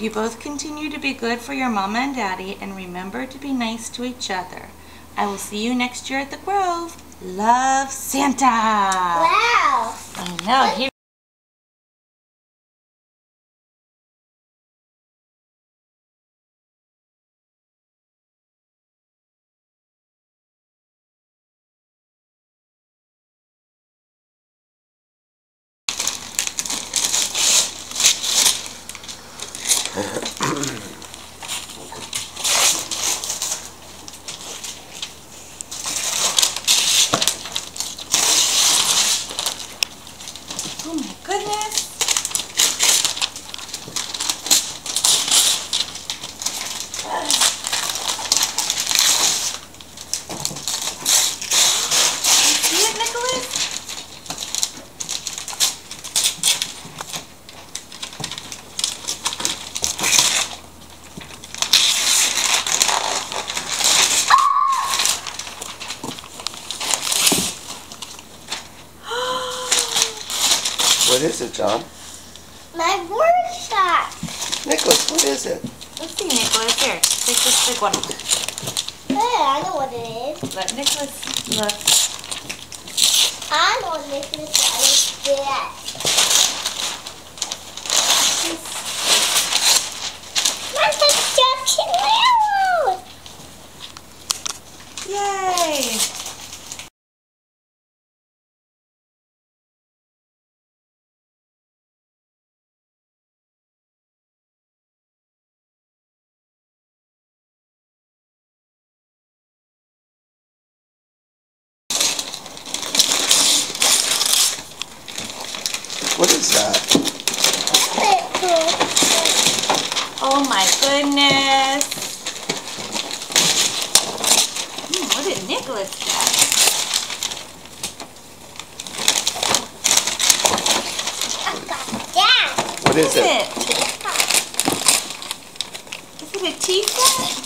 you both continue to be good for your mama and daddy and remember to be nice to each other. I will see you next year at the Grove. Love, Santa. Wow. I know. He Oh my goodness. You see it, Nicholas? What is it, John? My workshop. Nicholas, what is it? Let's see, Nicholas. Here, take this big one. Hey, I know what it is. Let Nicholas look. I know what Nicholas is that. My construction railroad. Yay! What is that? Oh my goodness. What did Nicholas get? I got that. What is it? Is it a tea set?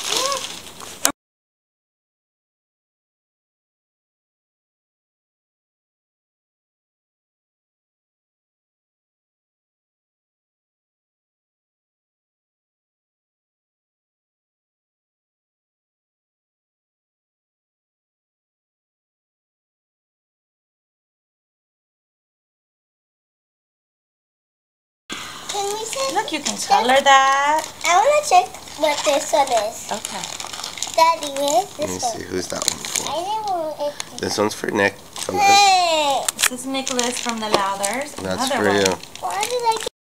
Can we see? Look, you can color that. I want to check what this one is. Okay. Daddy, where's Let me this one? see. Who's that one for? I didn't want it. This one's for Nick. Hey! This is Nicholas from the Lowthers. That's Another for one. you. Why did I get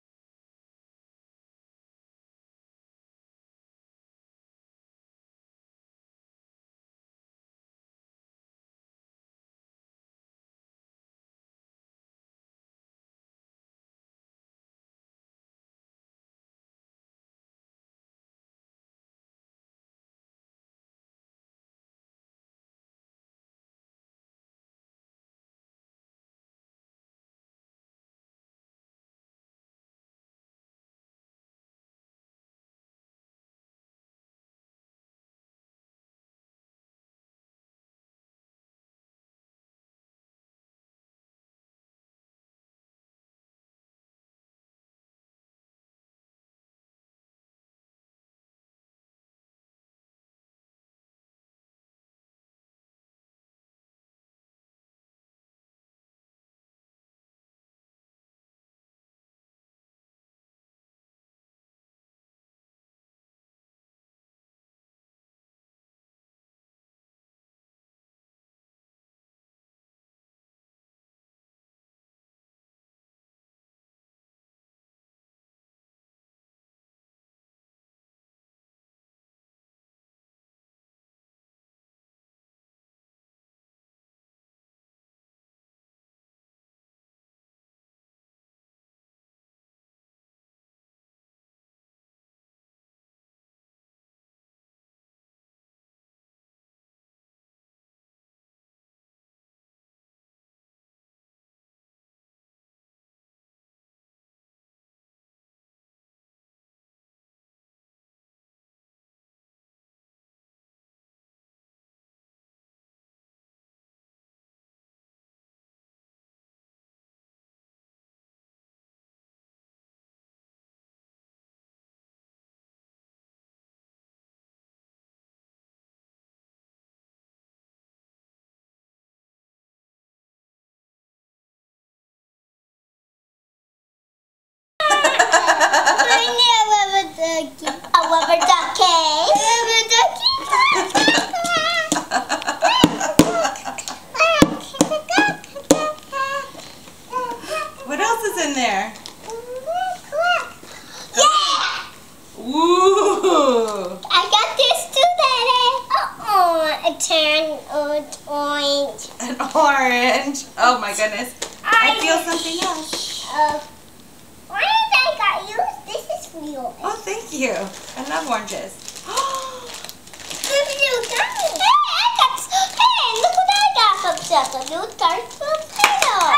rubber ducky. Rubber ducky. What else is in there? Yeah! Ooh! I got this too, Daddy. A turn orange. An orange. Oh my goodness. I feel something else. Why did I got you? This is for you. Oh, thank you. I love oranges. Hey, look what I got from Santa. New tarts from Santa.